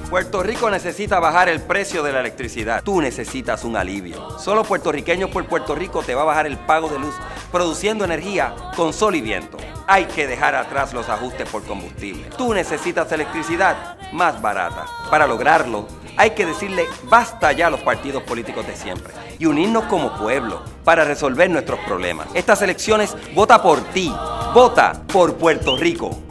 Puerto Rico necesita bajar el precio de la electricidad. Tú necesitas un alivio. Solo Puertorriqueños por Puerto Rico te va a bajar el pago de luz, produciendo energía con sol y viento. Hay que dejar atrás los ajustes por combustible. Tú necesitas electricidad más barata. Para lograrlo, hay que decirle basta ya a los partidos políticos de siempre y unirnos como pueblo para resolver nuestros problemas. Estas elecciones, vota por ti. Vota por Puerto Rico.